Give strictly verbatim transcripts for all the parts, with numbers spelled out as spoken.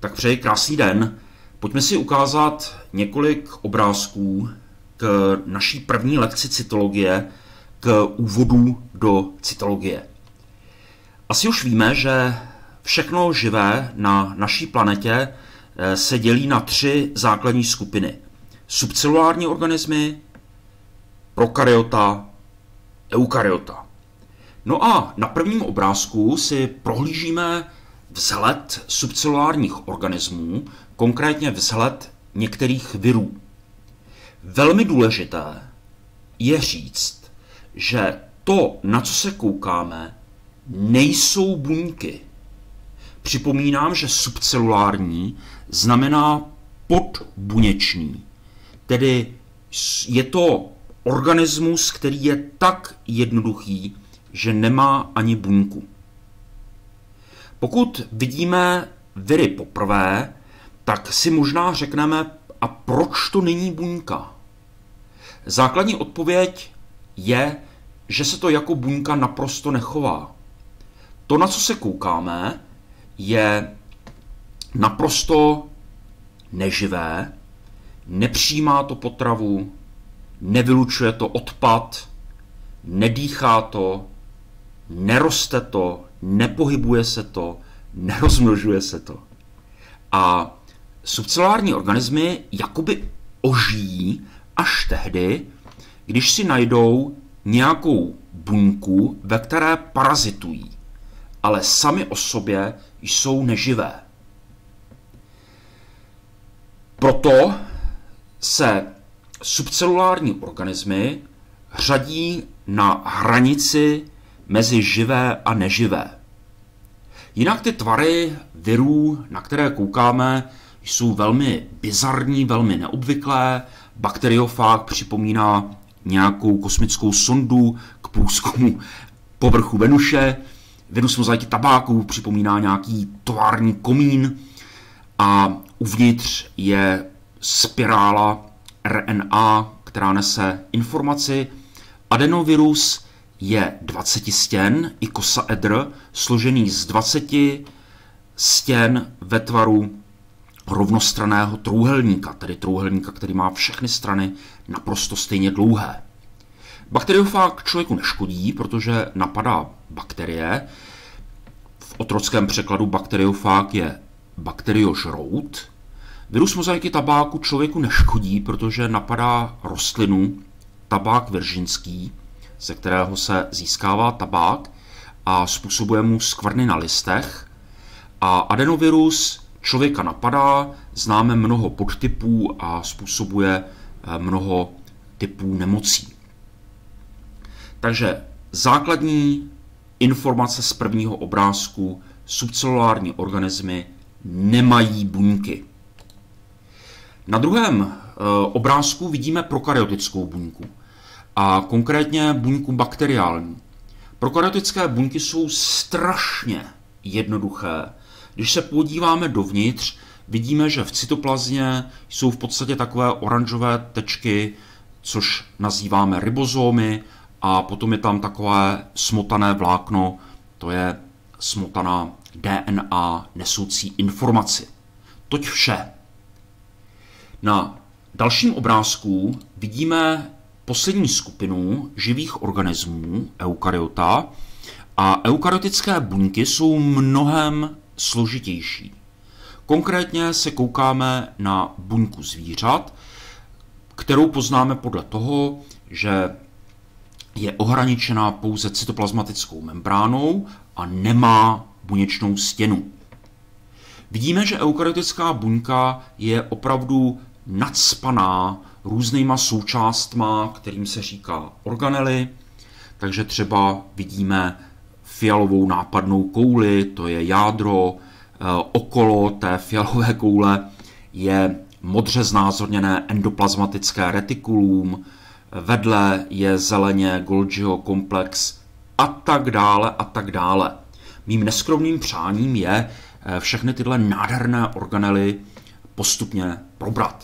Tak přeji krásný den. Pojďme si ukázat několik obrázků k naší první lekci cytologie, k úvodu do cytologie. Asi už víme, že všechno živé na naší planetě se dělí na tři základní skupiny. Subcelulární organismy, prokaryota, eukaryota. No a na prvním obrázku si prohlížíme vzhled subcelulárních organismů, konkrétně vzhled některých virů. Velmi důležité je říct, že to, na co se koukáme, nejsou buňky. Připomínám, že subcelulární znamená podbuněčný, tedy je to organismus, který je tak jednoduchý, že nemá ani buňku. Pokud vidíme viry poprvé, tak si možná řekneme, a proč to není buňka? Základní odpověď je, že se to jako buňka naprosto nechová. To, na co se koukáme, je naprosto neživé, nepřijímá to potravu, nevylučuje to odpad, nedýchá to, neroste to, nepohybuje se to, nerozmnožuje se to. A subcelulární organismy jakoby ožijí až tehdy, když si najdou nějakou buňku, ve které parazitují, ale sami o sobě jsou neživé. Proto se subcelulární organismy řadí na hranici mezi živé a neživé. Jinak ty tvary virů, na které koukáme, jsou velmi bizarní, velmi neobvyklé. Bakteriofág připomíná nějakou kosmickou sondu k průzkumu povrchu Venuše. Virus mozaiky tabáku připomíná nějaký tovární komín a uvnitř je spirála R N A, která nese informaci. Adenovirus je dvacetistěn, ikosaedr, složený z dvaceti stěn ve tvaru rovnostranného trůhelníka, tedy trůhelníka, který má všechny strany naprosto stejně dlouhé. Bakteriofág člověku neškodí, protože napadá bakterie. V otrockém překladu bakteriofág je bakteriožrout. Virus mozaiky tabáku člověku neškodí, protože napadá rostlinu tabák viržinský, ze kterého se získává tabák a způsobuje mu skvrny na listech. A adenovirus člověka napadá, známe mnoho podtypů a způsobuje mnoho typů nemocí. Takže základní informace z prvního obrázku: subcelulární organismy nemají buňky. Na druhém obrázku vidíme prokaryotickou buňku, a konkrétně buňku bakteriální. Prokaryotické buňky jsou strašně jednoduché. Když se podíváme dovnitř, vidíme, že v cytoplazmě jsou v podstatě takové oranžové tečky, což nazýváme ribozomy, a potom je tam takové smotané vlákno, to je smotaná D N A nesoucí informaci. Toť vše. Na dalším obrázku vidíme poslední skupinu živých organismů, eukaryota, a eukaryotické buňky jsou mnohem složitější. Konkrétně se koukáme na buňku zvířat, kterou poznáme podle toho, že je ohraničená pouze cytoplazmatickou membránou a nemá buněčnou stěnu. Vidíme, že eukaryotická buňka je opravdu nacpaná různýma součástma, kterým se říká organely. Takže třeba vidíme fialovou nápadnou kouli, to je jádro, okolo té fialové koule je modře znázorněné endoplazmatické retikulum, vedle je zeleně Golgiho komplex a tak dále a tak dále. Mým neskromným přáním je všechny tyhle nádherné organely postupně probrat.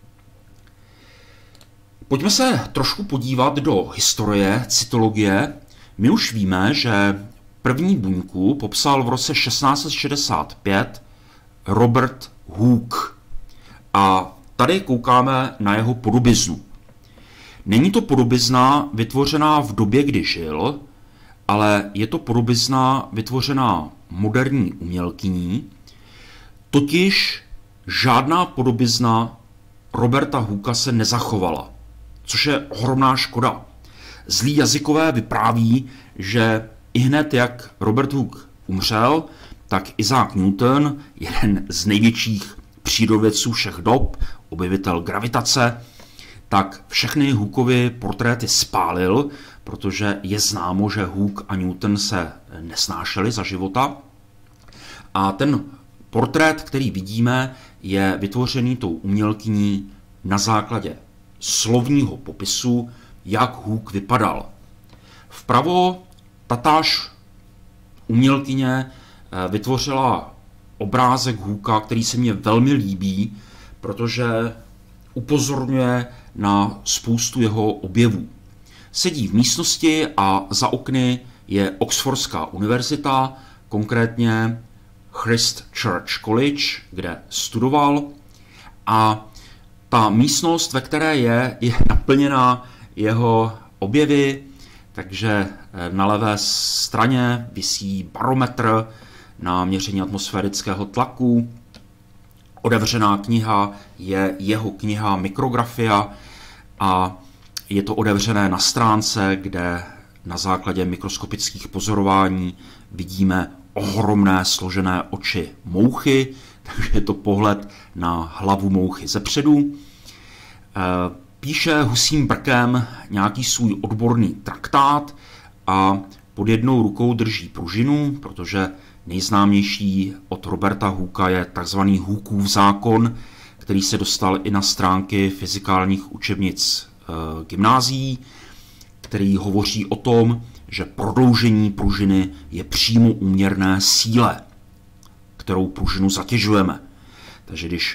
Pojďme se trošku podívat do historie cytologie. My už víme, že první buňku popsal v roce šestnáct set šedesát pět Robert Hooke. A tady koukáme na jeho podobiznu. Není to podobizna vytvořená v době, kdy žil, ale je to podobizna vytvořená moderní umělkyní, totiž žádná podobizna Roberta Hookea se nezachovala, což je ohromná škoda. Zlí jazykové vypráví, že ihned jak Robert Hooke umřel, tak Isaac Newton, jeden z největších přírodovědců všech dob, objevitel gravitace, tak všechny Hookeovy portréty spálil, protože je známo, že Hooke a Newton se nesnášeli za života. A ten portrét, který vidíme, je vytvořený tou umělkyní na základě slovního popisu, jak Hooke vypadal. Vpravo tatáž umělkyně vytvořila obrázek Hookea, který se mně velmi líbí, protože upozorňuje na spoustu jeho objevů. Sedí v místnosti a za okny je Oxfordská univerzita, konkrétně Christ Church College, kde studoval. A ta místnost, ve které je, je naplněná jeho objevy, takže na levé straně visí barometr na měření atmosférického tlaku. Otevřená kniha je jeho kniha Mikrografia a je to otevřené na stránce, kde na základě mikroskopických pozorování vidíme ohromné složené oči mouchy, takže je to pohled na hlavu mouchy zepředu. Píše husím brkem nějaký svůj odborný traktát a pod jednou rukou drží pružinu, protože nejznámější od Roberta Hookea je tzv. Hookeův zákon, který se dostal i na stránky fyzikálních učebnic e, gymnázií, který hovoří o tom, že prodloužení pružiny je přímo úměrné síle, kterou pružinu zatěžujeme. Takže když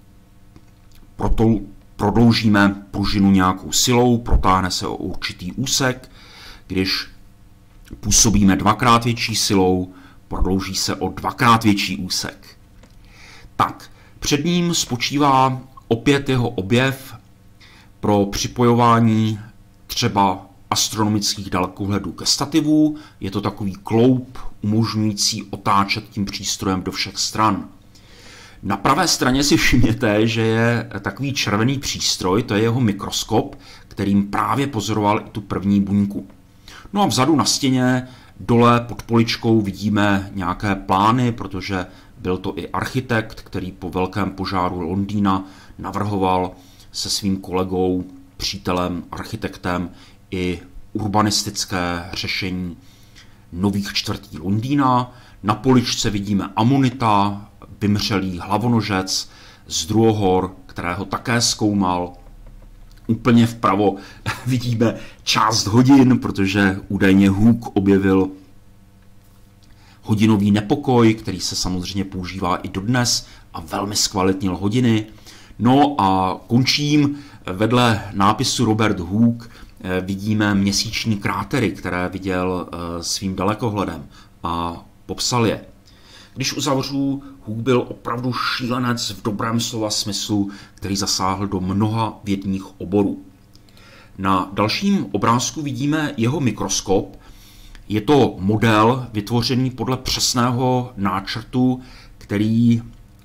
proto prodloužíme pružinu nějakou silou, protáhne se o určitý úsek, když působíme dvakrát větší silou, prodlouží se o dvakrát větší úsek. Tak, před ním spočívá opět jeho objev pro připojování třeba astronomických dalekohledů ke stativu. Je to takový kloup umožňující otáčet tím přístrojem do všech stran. Na pravé straně si všimněte, že je takový červený přístroj, to je jeho mikroskop, kterým právě pozoroval i tu první buňku. No a vzadu na stěně, dole pod poličkou vidíme nějaké plány, protože byl to i architekt, který po velkém požáru Londýna navrhoval se svým kolegou, přítelem, architektem i urbanistické řešení nových čtvrtí Londýna. Na poličce vidíme amonita, vymřelý hlavonožec z druhohor, kterého také zkoumal. Úplně vpravo vidíme část hodin, protože údajně Hooke objevil hodinový nepokoj, který se samozřejmě používá i dodnes a velmi zkvalitnil hodiny. No a končím, vedle nápisu Robert Hooke vidíme měsíční krátery, které viděl svým dalekohledem a popsal je. Když uzavřu, Hooke byl opravdu šílenec v dobrém slova smyslu, který zasáhl do mnoha vědních oborů. Na dalším obrázku vidíme jeho mikroskop. Je to model vytvořený podle přesného náčrtu, který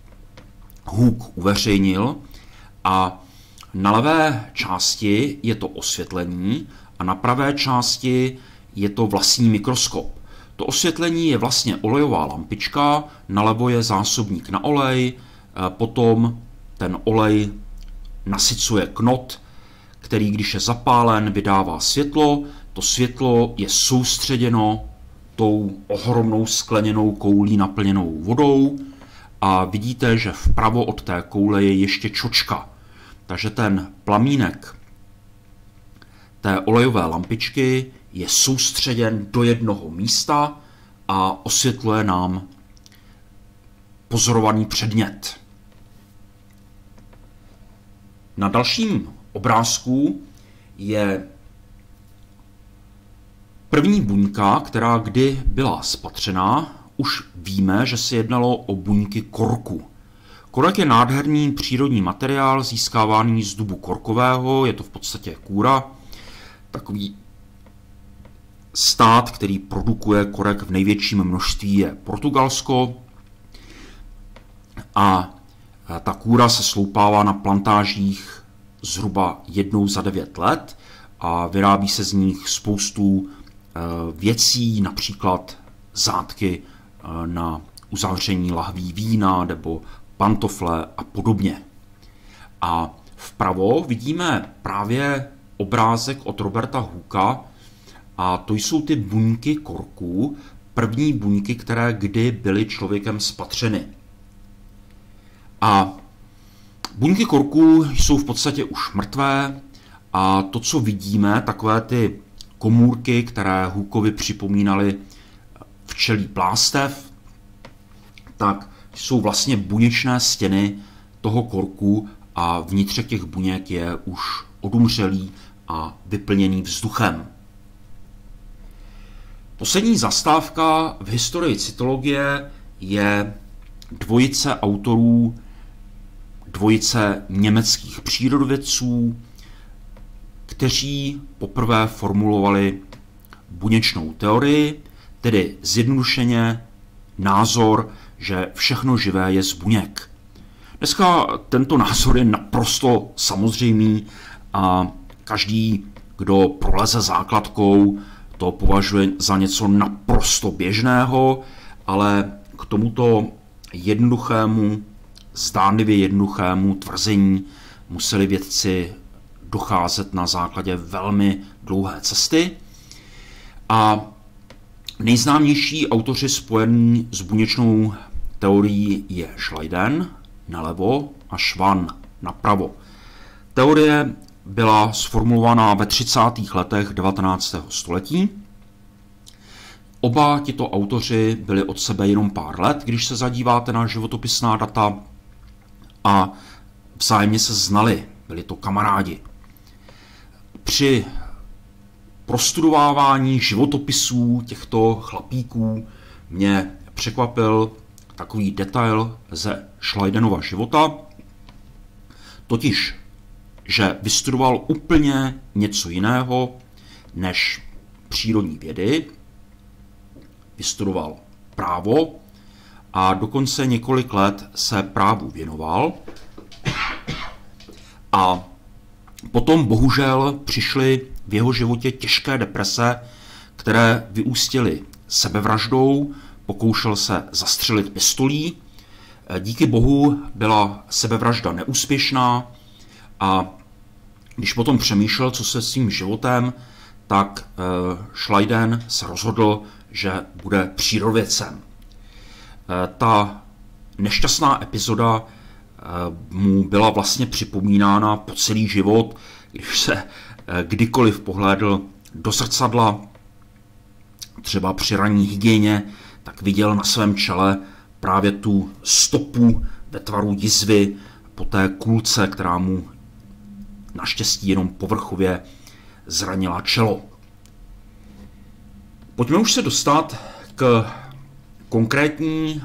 Hooke uveřejnil. A na levé části je to osvětlení a na pravé části je to vlastní mikroskop. To osvětlení je vlastně olejová lampička, nalevo je zásobník na olej, potom ten olej nasycuje knot, který když je zapálen, vydává světlo. To světlo je soustředěno tou ohromnou skleněnou koulí naplněnou vodou a vidíte, že vpravo od té koule je ještě čočka. Takže ten plamínek té olejové lampičky je soustředěn do jednoho místa a osvětluje nám pozorovaný předmět. Na dalším obrázku je první buňka, která kdy byla spatřena. Už víme, že se jednalo o buňky korku. Korek je nádherný přírodní materiál získávaný z dubu korkového, je to v podstatě kůra, takový stát, který produkuje korek v největším množství, je Portugalsko a ta kůra se sloupává na plantážích zhruba jednou za devět let a vyrábí se z nich spoustu věcí, například zátky na uzavření lahví vína nebo pantofle a podobně. A vpravo vidíme právě obrázek od Roberta Hooka a to jsou ty buňky korků, první buňky, které kdy byly člověkem spatřeny. A buňky korků jsou v podstatě už mrtvé a to, co vidíme, takové ty komůrky, které Hookovi připomínaly včelí plástev, tak jsou vlastně buněčné stěny toho korku a vnitřek těch buněk je už odumřelý a vyplněný vzduchem. Poslední zastávka v historii cytologie je dvojice autorů, dvojice německých přírodovědců, kteří poprvé formulovali buněčnou teorii, tedy zjednodušeně názor, že všechno živé je z buněk. Dneska tento názor je naprosto samozřejmý a každý, kdo proleze základkou, to považuje za něco naprosto běžného, ale k tomuto jednoduchému, zdánlivě jednoduchému tvrzení museli vědci docházet na základě velmi dlouhé cesty. A nejznámější autoři spojení s buněčnou teorií je Schleiden nalevo a Schwann napravo. Teorie byla sformulovaná ve třicátých letech devatenáctého století. Oba tito autoři byli od sebe jenom pár let, když se zadíváte na životopisná data, a vzájemně se znali, byli to kamarádi. Při prostudovávání životopisů těchto chlapíků mě překvapil takový detail ze Schleidenova života, totiž, že vystudoval úplně něco jiného než přírodní vědy, vystudoval právo a dokonce několik let se právu věnoval. A potom bohužel přišly v jeho životě těžké deprese, které vyústily sebevraždou, pokoušel se zastřelit pistolí. Díky bohu byla sebevražda neúspěšná a když potom přemýšlel, co se s svým životem, tak Schleiden se rozhodl, že bude přírodovědcem. Ta nešťastná epizoda mu byla vlastně připomínána po celý život, když se kdykoliv pohlédl do zrcadla, třeba při ranní hygieně, tak viděl na svém čele právě tu stopu ve tvaru jizvy po té kulce, která mu naštěstí jenom povrchově zranila čelo. Pojďme už se dostat k konkrétní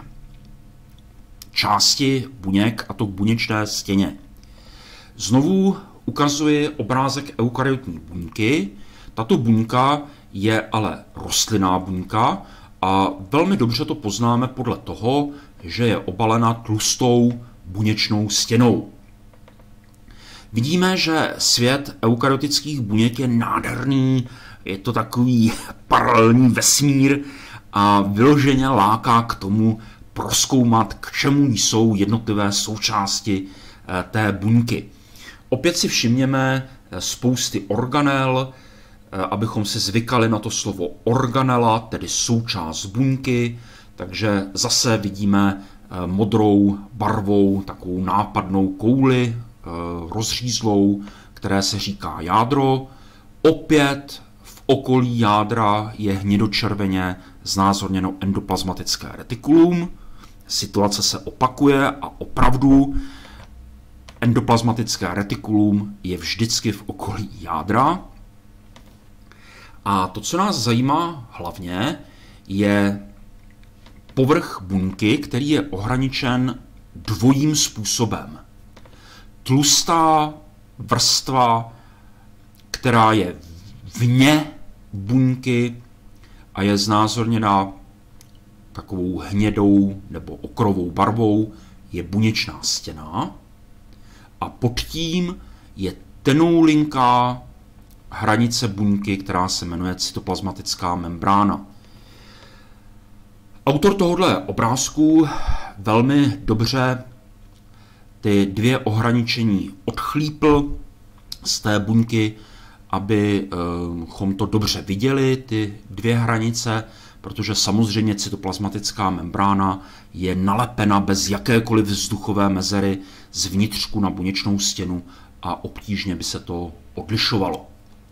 části buněk, a to k buněčné stěně. Znovu ukazuji obrázek eukaryotní buňky. Tato buňka je ale rostlinná buňka a velmi dobře to poznáme podle toho, že je obalena tlustou buněčnou stěnou. Vidíme, že svět eukaryotických buněk je nádherný, je to takový paralelní vesmír a vyloženě láká k tomu prozkoumat, k čemu jsou jednotlivé součásti té buňky. Opět si všimněme spousty organel, abychom si zvykali na to slovo organela, tedy součást buňky, takže zase vidíme modrou barvou takovou nápadnou kouli, rozřízlou, které se říká jádro. Opět v okolí jádra je hnědočerveně znázorněno endoplazmatické retikulum. Situace se opakuje a opravdu endoplazmatické retikulum je vždycky v okolí jádra. A to, co nás zajímá hlavně, je povrch buňky, který je ohraničen dvojím způsobem. Tlustá vrstva, která je vně buňky a je znázorněna takovou hnědou nebo okrovou barvou, je buněčná stěna a pod tím je tenoulinká hranice buňky, která se jmenuje cytoplazmatická membrána. Autor tohoto obrázku velmi dobře ty dvě ohraničení odchlípl z té buňky, abychom to dobře viděli, ty dvě hranice, protože samozřejmě cytoplazmatická membrána je nalepena bez jakékoliv vzduchové mezery z vnitřku na buněčnou stěnu a obtížně by se to odlišovalo.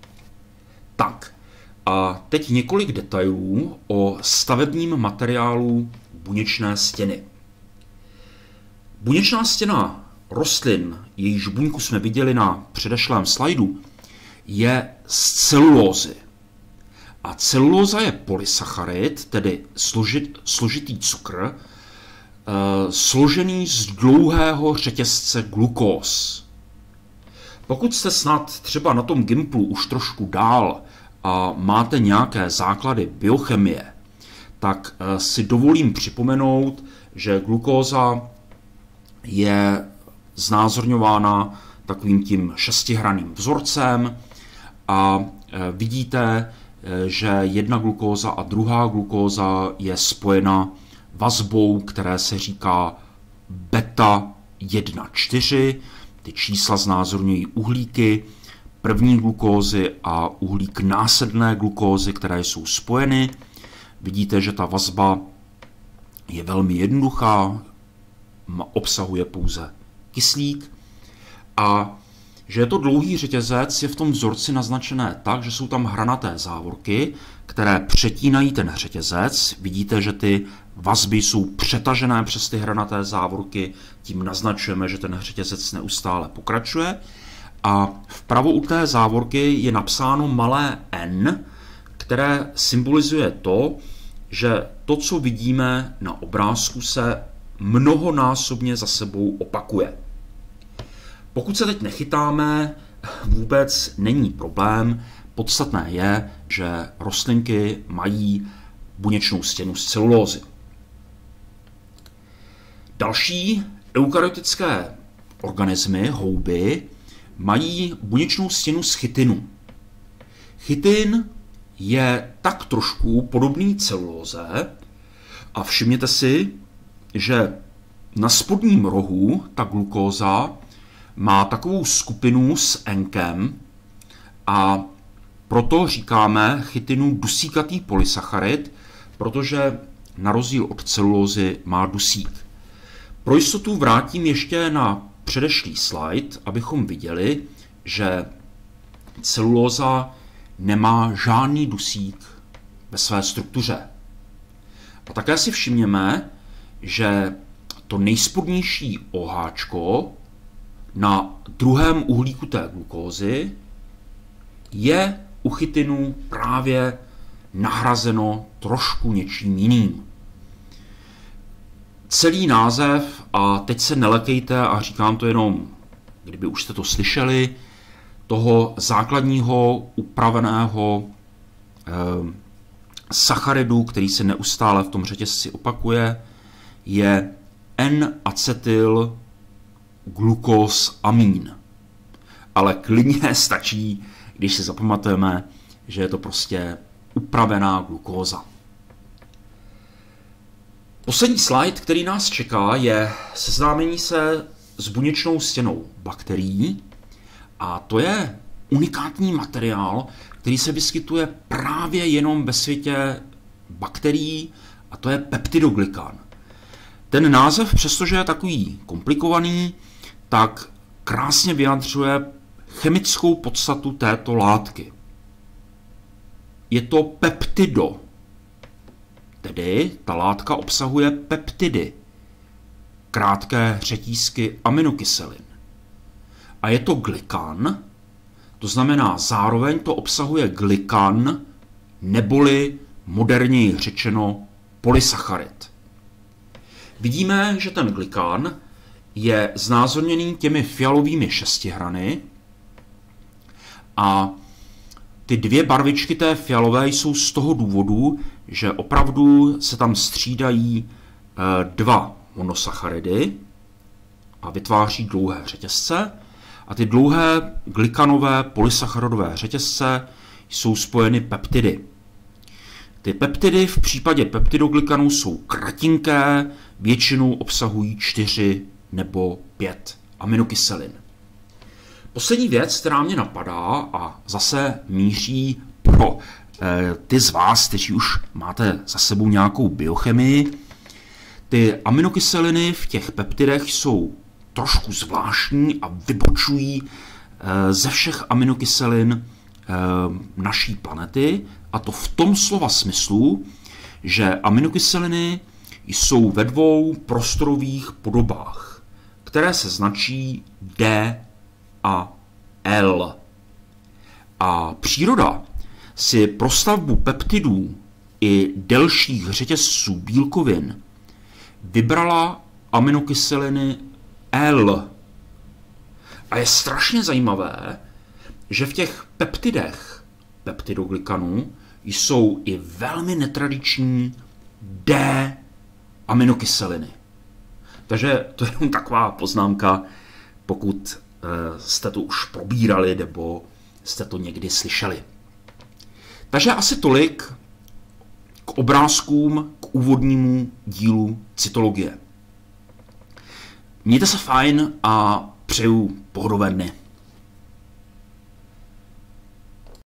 Tak, a teď několik detailů o stavebním materiálu buněčné stěny. Buněčná stěna rostlin, jejíž buňku jsme viděli na předešlém slajdu, je z celulózy. A celulóza je polysacharid, tedy složit, složitý cukr, e, složený z dlouhého řetězce glukóz. Pokud jste snad třeba na tom Gimplu už trošku dál a máte nějaké základy biochemie, tak e, si dovolím připomenout, že glukóza je znázorňována takovým tím šestihranným vzorcem a e, vidíte, že jedna glukóza a druhá glukóza je spojena vazbou, které se říká beta jedna čtyři. Ty čísla znázorňují uhlíky první glukózy a uhlík následné glukózy, které jsou spojeny. Vidíte, že ta vazba je velmi jednoduchá, obsahuje pouze kyslík a že je to dlouhý řetězec, je v tom vzorci naznačené tak, že jsou tam hranaté závorky, které přetínají ten řetězec. Vidíte, že ty vazby jsou přetažené přes ty hranaté závorky, tím naznačujeme, že ten řetězec neustále pokračuje. A vpravo u té závorky je napsáno malé n, které symbolizuje to, že to, co vidíme na obrázku, se mnohonásobně za sebou opakuje. Pokud se teď nechytáme, vůbec není problém. Podstatné je, že rostlinky mají buněčnou stěnu z celulózy. Další eukaryotické organismy, houby, mají buněčnou stěnu z chytinu. Chytin je tak trošku podobný celulóze a všimněte si, že na spodním rohu ta glukóza má takovou skupinu s enkem a proto říkáme chytinu dusíkatý polysacharid, protože na rozdíl od celulózy má dusík. Pro jistotu vrátím ještě na předešlý slide, abychom viděli, že celulóza nemá žádný dusík ve své struktuře. A také si všimněme, že to nejspodnější OH na druhém uhlíku té glukózy je u chytinu právě nahrazeno trošku něčím jiným. Celý název, a teď se nelekejte a říkám to jenom, kdyby už jste to slyšeli, toho základního upraveného eh, sacharidu, který se neustále v tom řetězci opakuje, je N-acetyl glukózamín. Ale klidně stačí, když si zapamatujeme, že je to prostě upravená glukóza. Poslední slide, který nás čeká, je seznámení se s buněčnou stěnou bakterií. A to je unikátní materiál, který se vyskytuje právě jenom ve světě bakterií, a to je peptidoglykan. Ten název, přestože je takový komplikovaný, tak krásně vyjadřuje chemickou podstatu této látky. Je to peptido, tedy ta látka obsahuje peptidy, krátké řetízky aminokyselin. A je to glykan, to znamená zároveň to obsahuje glykan, neboli moderněji řečeno polysacharid. Vidíme, že ten glykan je znázorněný těmi fialovými šestihrany a ty dvě barvičky té fialové jsou z toho důvodu, že opravdu se tam střídají dva monosacharidy a vytváří dlouhé řetězce a ty dlouhé glykanové polysacharidové řetězce jsou spojeny peptidy. Ty peptidy v případě peptidoglykanů jsou kratinké, většinou obsahují čtyři nebo pět aminokyselin. Poslední věc, která mě napadá a zase míří pro eh, ty z vás, kteří už máte za sebou nějakou biochemii, ty aminokyseliny v těch peptidech jsou trošku zvláštní a vybočují eh, ze všech aminokyselin eh, naší planety, a to v tom slova smyslu, že aminokyseliny jsou ve dvou prostorových podobách, které se značí D a L. A příroda si pro stavbu peptidů i delších řetězců bílkovin vybrala aminokyseliny L. A je strašně zajímavé, že v těch peptidech, peptidoglykanů, jsou i velmi netradiční D aminokyseliny. Takže to je jenom taková poznámka, pokud jste to už probírali nebo jste to někdy slyšeli. Takže asi tolik k obrázkům k úvodnímu dílu cytologie. Mějte se fajn a přeju pohodové dny.